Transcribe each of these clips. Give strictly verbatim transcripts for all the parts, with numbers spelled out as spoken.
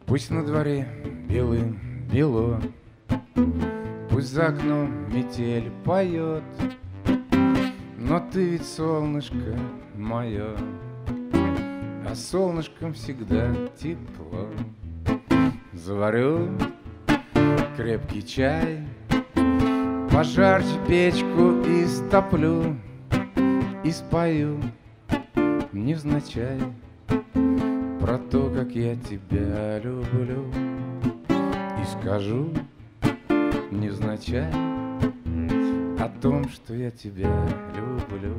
Пусть на дворе белым бело, пусть за окном метель поет, но ты ведь солнышко мое, а солнышком всегда тепло. Заварю крепкий чай, пожарче печку истоплю и спою невзначай про то, как я тебя люблю, и скажу невзначай о том, что я тебя люблю.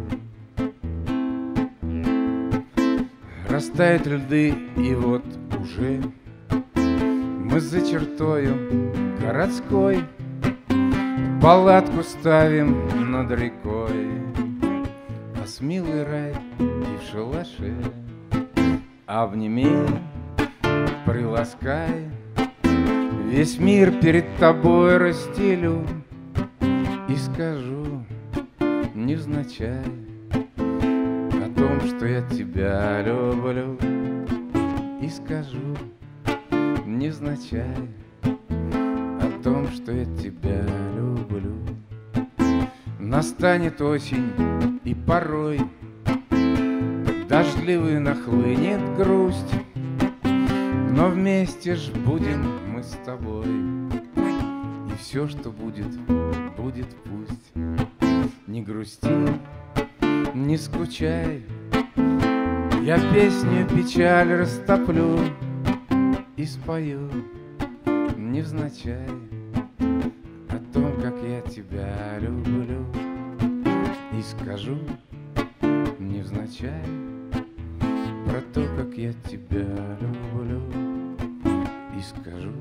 Растают льды, и вот уже мы за чертою городской палатку ставим над рекой, а смелый рай и в шалаше. Обними, приласкай, весь мир перед тобой расстелю и скажу невзначай о том, что я тебя люблю, и скажу невзначай о том, что я тебя люблю. Настанет осень, и порой дождливый нахлынет грусть, но вместе ж будем мы с тобой, и все, что будет, будет пусть. Не грусти, не скучай, я песню печаль растоплю и спою невзначай о том, как я тебя люблю, и скажу невзначай про то, как я тебя люблю, и скажу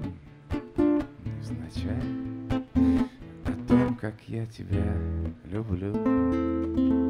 невзначай о том, как я тебя люблю.